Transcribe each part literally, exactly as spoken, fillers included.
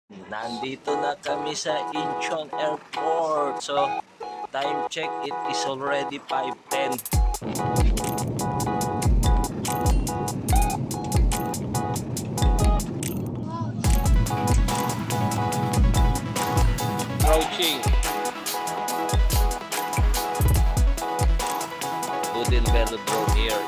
Nandito na kami sa Incheon Airport. So, time check, it is already five ten. Approaching. Wooden velodrome here.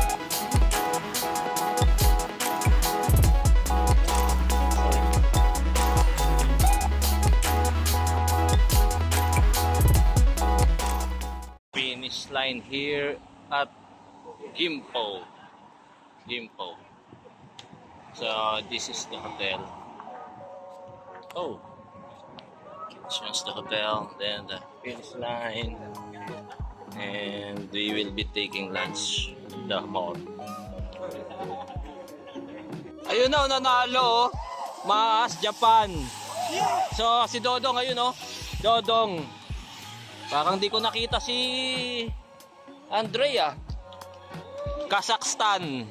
Finish line here at Gimpo. Gimpo. So this is the hotel. Oh, shows the hotel, then the finish line, and we will be taking lunch at the mall. Ayun na, nanalo, Mas Japan. So si Dodong, ayun oh, Dodong. Parang di ko nakita si Andrea. Kazakhstan.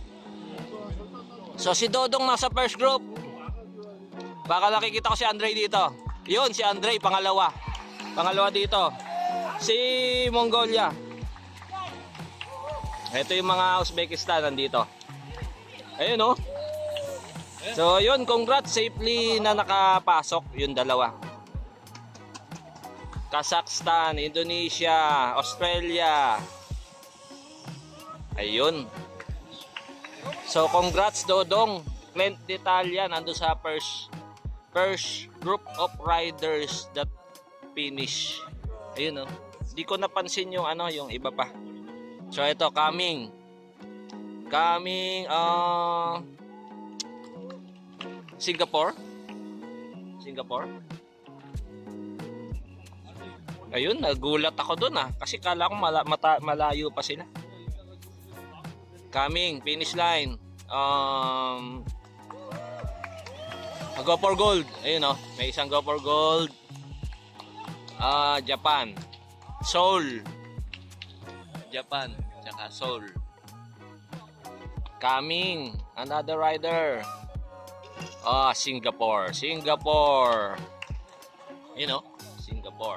So si Dodong nasa first group. Baka nakikita ko si Andre dito. Yun, si Andre, pangalawa. Pangalawa dito. Si Mongolia. Ito yung mga Uzbekistan nandito. Ayun oh. So yun, congrats, safely na nakapasok yung dalawa. Kazakhstan, Indonesia, Australia. Ayun. So congrats Dodong. Clint D'Italia nando sa first first group of riders that finish. Ayun oh. Hindi ko napansin yung ano, yung iba pa. So ito coming. Coming uh Singapore. Singapore. Ayun, nagulat ako doon ah. Kasi kala ko mala, mata, malayo pa sila. Coming, finish line. Um, go for gold. Ayun oh, may isang go for gold. Ah, uh, Japan. Seoul. Japan, tsaka Seoul. Coming, another rider. Ah, Singapore. Singapore. Ayun oh, Singapore.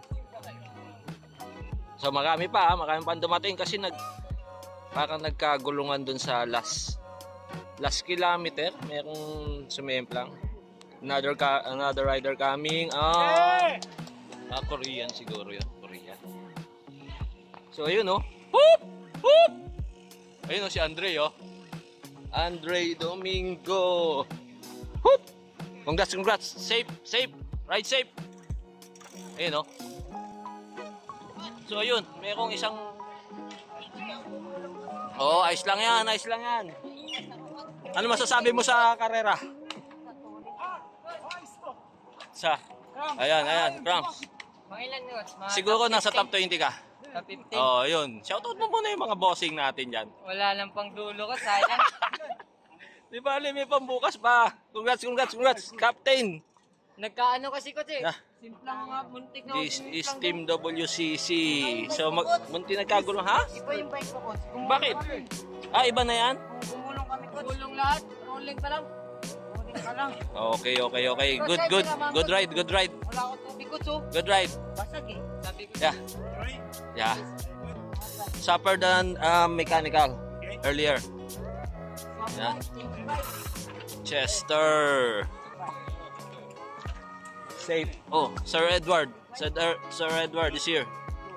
So marami pa, marami pa dumating kasi nag parang nagkagulungan dun sa last last kilometer, merong sumemplang. Another ka, another rider coming. Ah, ah, Korean siguro 'yun, Korean. So ayun oh. Hoop! Hoop! Ayun oh si Andre oh. Andre Domingo. Hoop! Congrats, congrats. Safe, safe. Ride safe. Ayun oh. So ayun, mayroong isang oh, ayos lang yan, ayos lang yan. Ano masasabi mo sa karera? Sa ayan, ayan, Cramps. Mga ilan notes? Siguro nasa top twenty ka. Top fifteen? Oh, yun. Shoutout mo muna yung mga bossing natin dyan. Wala lang pang dulo ko, sayang. Di ba, may pambukas pa. Congrats, congrats, congrats, Captain. Nagkaano kasi ko, eh. Nah. Simplang nga, muntik na. This is Team W C C. So, mag munti nagkagulo, ha? Iba yung bike ko, coach. Bakit? Ah, iba na yan? Gumulong kami, coach. Gumulong lahat. Rolling pa lang. Rolling pa lang. Okay, okay, okay. Good, good. Good ride, good ride. Wala ko tubig, coach, oh. Good ride. Basag, eh. Sabi ko. Yeah. Yeah. Supper than um, mechanical earlier. Yeah. Chester. Safe. Oh, Sir Edward. Sir, Sir Edward is here.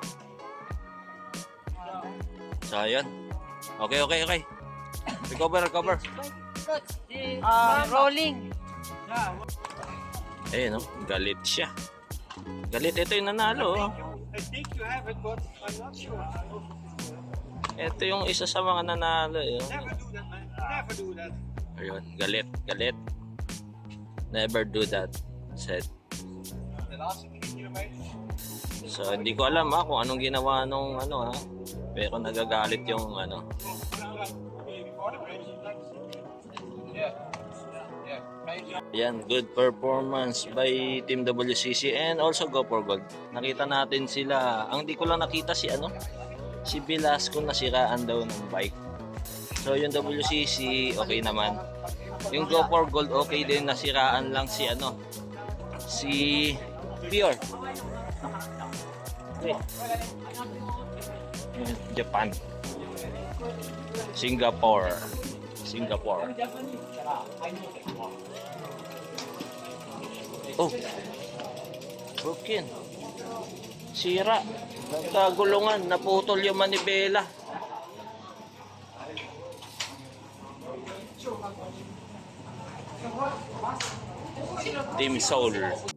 So, ayan. Okay, okay, okay. Recover, recover. Coach, uh, rolling. Ayun, no? Galit siya. Galit. Ito yung nanalo. Oh. I think you have it, but I'm not sure. Ito yung isa sa mga nanalo. Eh. Never do that, man. Never do that. Ayun, galit, galit. Never do that, said. The last thing you made. So, hindi ko alam ha, kung anong ginawa nung ano ha. Pero nagagalit yung ano. Yeah. Yeah. Yan, good performance by Team W C C and also Go for Gold. Nakita natin sila. Ang di ko lang nakita si ano, si Velasco nasiraan daw ng bike. So yung W C C okay naman. Yung Go for Gold okay din, nasiraan lang si ano, si Pure. Okay. Japan. Singapore. Singapore. Oh. Broken. Sira. Nagkagulungan. Naputol yung manibela. Team Soul.